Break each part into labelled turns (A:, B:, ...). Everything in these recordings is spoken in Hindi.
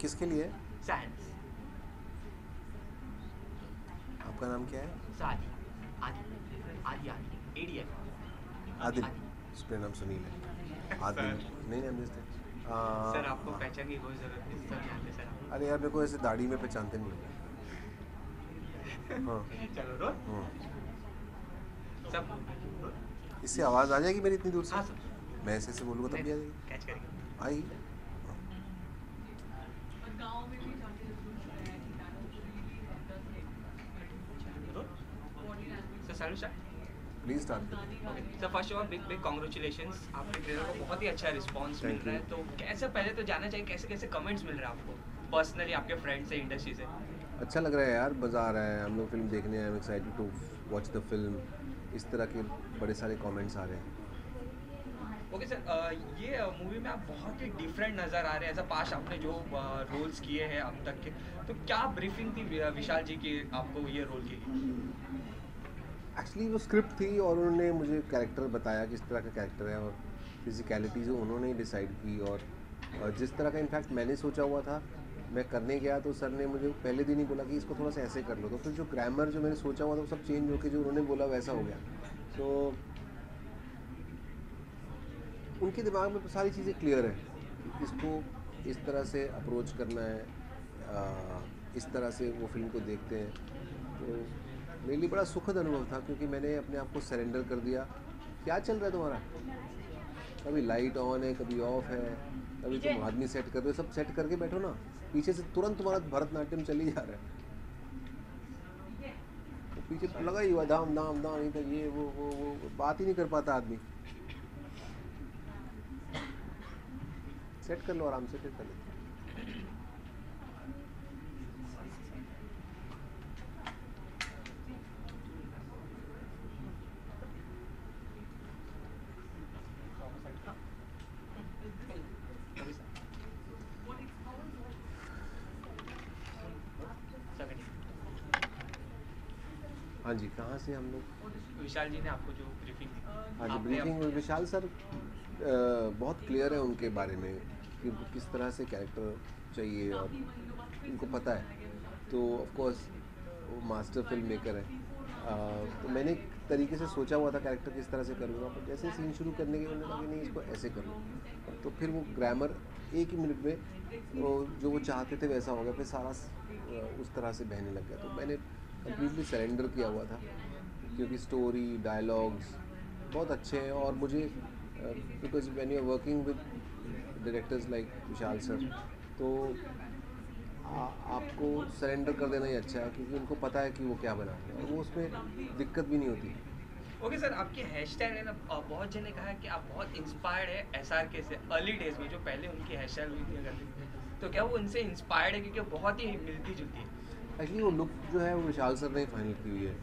A: किसके लिए है?
B: साइंस।
A: आपका नाम क्या है?
B: आदि। आदि आदि आदि एडीएल। आदि
A: आदिल।
B: आदि।
A: उसका नाम सुनील है। आदिल
B: सर,
A: नहीं नाम जिसने
B: सर आपको पहचान की कोई ज़रूरत नहीं, सब जानते सर आप।
A: अरे यार मेरे को ऐसे दाढ़ी में पहचानते नहीं लोग। हाँ।
B: चलो रोल। सब रोल।
A: इससे आवाज़ आ जाएगी मेरी इतनी दूर से?
B: हाँ सर।
A: मैं ऐसे ऐसे बोलूँगा तब
B: नहीं
A: भी आ
B: नहीं,
A: जाएगी?
B: कैच करेंगे।
A: आई।
B: रोल। सर सालू सर।
A: प्लीज़ स्टार्ट करिए।
B: Okay sir, first of all big big congratulations, आपके ट्रेलर को बहुत ही अच्छा रिस्पांस मिल
A: थैंक
B: रहा
A: यू।
B: है। तो कैसे, पहले तो जानना चाहिए कैसे कैसे कमेंट्स मिल रहे हैं आपको पर्सनली, आपके फ्रेंड से, इंडस्ट्री से।
A: अच्छा लग रहा है यार, मज़ा आ रहा है। हम लोग फिल्म देखने आए, I am excited to watch the film. इस तरह के बड़े सारे कमेंट्स आ रहे हैं।
B: ओके सर, ये मूवी में आप बहुत ही डिफरेंट नज़र आ रहे हैं एज अ पास्ट, आपने जो रोल्स किए हैं अब तक के। तो क्या ब्रीफिंग थी विशाल जी की आपको ये रोल के लिए?
A: एक्चुअली वो स्क्रिप्ट थी और उन्होंने मुझे कैरेक्टर बताया किस तरह का कैरेक्टर है, और फिजिकलिटीज़ उन्होंने ही डिसाइड की। और जिस तरह का इनफैक्ट मैंने सोचा हुआ था, मैं करने गया तो सर ने मुझे पहले दिन ही बोला कि इसको थोड़ा सा ऐसे कर लो। तो फिर जो ग्रामर जो मैंने सोचा हुआ था वो सब चेंज होकर जो उन्होंने बोला वैसा हो गया। सो उनके दिमाग में सारी चीज़ें क्लियर है कि इसको इस तरह से अप्रोच करना है, इस तरह से वो फिल्म को देखते हैं। तो मेरे लिए बड़ा सुखद अनुभव था, क्योंकि मैंने अपने आप को सरेंडर कर दिया। क्या चल रहा है तुम्हारा? कभी लाइट ऑन है, कभी ऑफ है, कभी तुम आदमी सेट कर रहे हो, सब सेट करके बैठो ना। पीछे से तुरंत तुम्हारा भरतनाट्यम चली जा रहा है। वो पीछे लगा ही हुआ दाम दाम दाम, इधर ये वो बात ही नहीं कर पाता आदमी। सेट कर लो आराम से, फिर कर लेते हैं।
B: Okay sir. सर
A: हाँ जी, कहाँ से हम लोग?
B: विशाल जी ने आपको जो ब्रीफिंग दी,
A: हाँ जी,
B: आपने
A: ब्रीफिंग विशाल सर बहुत क्लियर है उनके बारे में कि उनको किस तरह से कैरेक्टर चाहिए, और उनको पता है। तो ऑफ कोर्स वो मास्टर फिल्म मेकर है। तो मैंने एक तरीके से सोचा हुआ था कैरेक्टर किस तरह से करूँगा, पर जैसे सीन शुरू करने के उन्होंने कहा कि नहीं इसको ऐसे कर लो। तो फिर वो ग्रामर एक ही मिनट में जो वो चाहते थे वैसा हो गया। फिर सारा उस तरह से बहने लग गया। तो मैंने कम्प्लीटली सरेंडर किया हुआ था, क्योंकि स्टोरी डायलॉग्स बहुत अच्छे हैं। और मुझे because when you are working with directors like Vishal sir, तो आपको सरेंडर कर देना ही अच्छा है, क्योंकि उनको पता है कि वो क्या बना रहे हैं और वो उसमें दिक्कत भी नहीं होती।
B: ओके सर, आपकी हेयर स्टाइल है ना, बहुत जन ने कहा है कि आप बहुत इंस्पायर्ड है एसआरके से, अर्ली डेज में जो पहले उनकी हेयर स्टाइल हुई थी करती थी। तो क्या वो उनसे इंस्पायर्ड है, क्योंकि बहुत ही मिलती जुलती है?
A: एक्चुअली वो लुक जो है वो विशाल सर ने ही फाइनल की हुई है।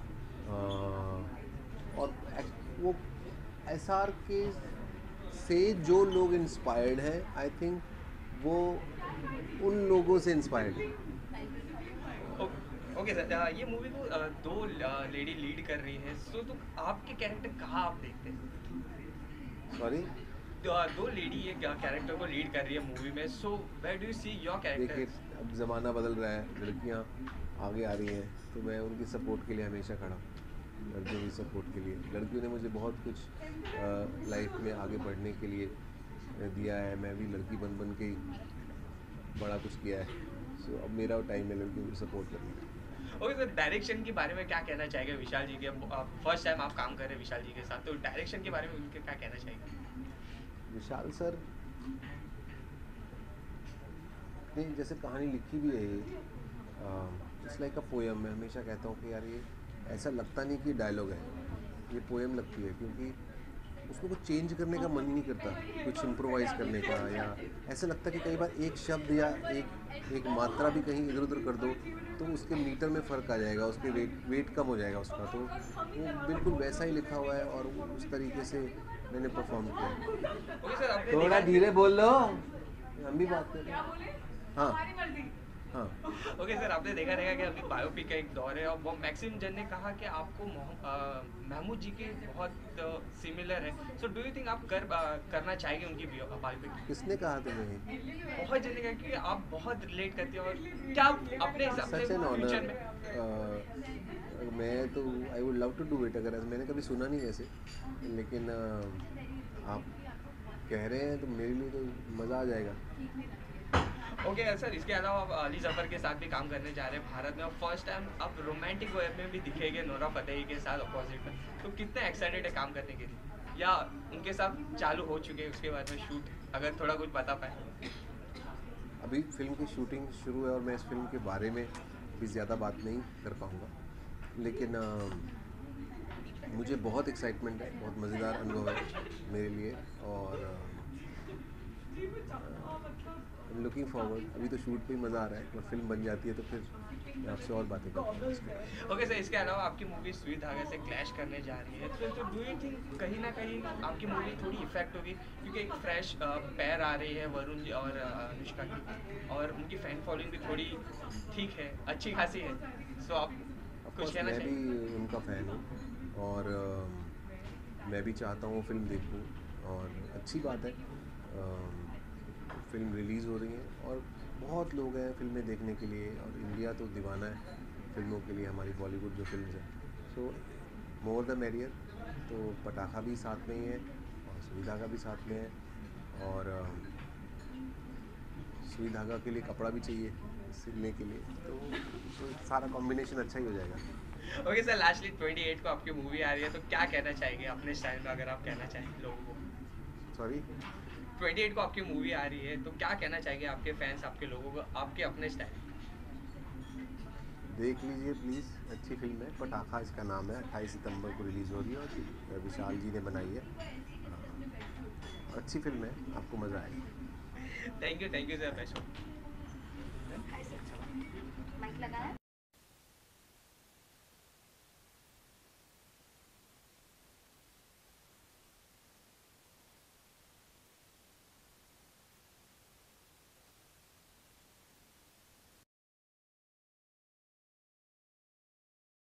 A: और वो एस आर के से जो लोग इंस्पायर्ड हैं, आई थिंक वो उन लोगों से इंस्पायर्ड है।
B: ओके सर, ये मूवी को दो लेडी लीड कर रही है, सो तो आपके कैरेक्टर कहाँ आप देखते हैं?
A: सॉरी।
B: दो लेडी ये कैरेक्टर को लीड कर रही है मूवी में, so where do you see your
A: देखिए,
B: कैरेक्टर्स?
A: अब ज़माना बदल रहा है, लड़कियां आगे आ रही हैं, तो मैं उनकी सपोर्ट के लिए हमेशा खड़ा हूँ। लड़कियों की सपोर्ट के लिए, लड़कियों ने मुझे बहुत कुछ लाइफ में आगे बढ़ने के लिए दिया है। मैं भी लड़की बन बन के ही बड़ा कुछ किया है। सो अब मेरा टाइम है लड़कियों को सपोर्ट करने का।
B: ओके सर, डायरेक्शन के बारे में क्या कहना चाहेंगे विशाल जी के? फर्स्ट टाइम आप काम कर रहे हैं विशाल जी के साथ, तो डायरेक्शन के बारे में उनके क्या कहना चाहेंगे?
A: विशाल सर ने जैसे कहानी लिखी भी है, ये इट्स लाइक अ पोएम। मैं हमेशा कहता हूँ कि यार ये ऐसा लगता नहीं कि डायलॉग है, ये पोएम लगती है, क्योंकि उसको कुछ चेंज करने का मन ही नहीं करता, कुछ इम्प्रोवाइज़ करने का। या ऐसा लगता है कि कई बार एक शब्द या एक मात्रा भी कहीं इधर उधर कर दो तो उसके मीटर में फ़र्क आ जाएगा, उसके वेट कम हो जाएगा उसका। तो वो बिल्कुल वैसा ही लिखा हुआ है और उस तरीके से मैंने परफॉर्म किया है।
B: ओके सर, आपने
A: थोड़ा
B: देखा
A: धीरे बोल लो, हम भी बात कर रहे हैं। हाँ। हाँ।
B: ओके सर, आपने देखा रहेगा कि अभी बायोपिक का एक दौर है और वो मैक्सिम जन ने कहा कि आपको महमूद जी के बहुत सिमिलर है। सो डू यू थिंक आप करना चाहेंगे उनकी बायोपिक?
A: किसने कहा तुम्हें?
B: बहुत जन ने कहा कि आप बहुत रिलेट करते हैं और क्या आप अपने अपने
A: सच एन
B: फ्यूचर
A: ऑनर।
B: में।
A: मैं तो I would love to do it, अगर मैंने कभी सुना नहीं वैसे, लेकिन आप कह रहे हैं तो मेरे लिए तो मज़ा आ जाएगा।
B: ओके सर, इसके अलावा आप अली जफर के साथ भी काम करने जा रहे हैं भारत में और फर्स्ट टाइम आप रोमांटिक वेब में भी दिखेंगे नोरा फतेही के साथ अपोजिट में। तो कितने एक्साइटेड है काम करने के लिए, या उनके साथ चालू हो चुके हैं उसके बारे में शूट, अगर थोड़ा कुछ बता पाए?
A: अभी फिल्म की शूटिंग शुरू है और मैं इस फिल्म के बारे में भी ज़्यादा बात नहीं कर पाऊँगा, लेकिन मुझे बहुत एक्साइटमेंट है, बहुत मज़ेदार अनुभव है मेरे लिए, और आई एम लुकिंग फॉरवर्ड। अभी तो शूट पे ही मज़ा आ रहा है, और फिल्म बन जाती है तो फिर मैं आपसे और बातें करूँगा उसके बारे में।
B: ओके सर, इसके अलावा आपकी मूवी सुई धागा से क्लैश करने जा रही है, तो डू यू थिंक कहीं ना कहीं आपकी मूवी थोड़ी इफेक्ट होगी, क्योंकि एक फ्रेश पैर आ रही है वरुण जी और अनुष्का की, और उनकी फैन फॉलोइंग भी थोड़ी ठीक है, अच्छी खासी है। सो आप कुछ
A: ऑफकोर्स
B: कहना
A: मैं भी
B: चाहिए?
A: उनका फ़ैन हूँ, और मैं भी चाहता हूँ फिल्म देखूँ, और अच्छी बात है। फिल्म रिलीज़ हो रही है और बहुत लोग हैं फिल्में देखने के लिए, और इंडिया तो दीवाना है फिल्मों के लिए, हमारी बॉलीवुड जो फिल्म है। So more the merrier. तो पटाखा भी साथ में ही है और सुई धागा भी साथ में है, और सुई धागा के लिए कपड़ा भी चाहिए सिलने के लिए, तो सारा कॉम्बिनेशन अच्छा ही हो जाएगा।
B: ओके सर, लास्टली 28 को आपकी मूवी आ रही है, तो क्या कहना चाहेंगे अपने स्टाइल में, अगर आप कहना चाहें लोगों को?
A: सॉरी?
B: 28 को आपकी मूवी आ रही है, तो क्या कहना चाहेंगे आपके फैंस, आपके लोगों को, आपके अपने स्टाइल?
A: देख लीजिए प्लीज़, अच्छी फिल्म है, पटाखा इसका नाम है। 28 सितंबर को रिलीज़ हो रही है और विशाल जी ने बनाई है। अच्छी फिल्म है, आपको मज़ा आएगा।
B: Thank you sir, best.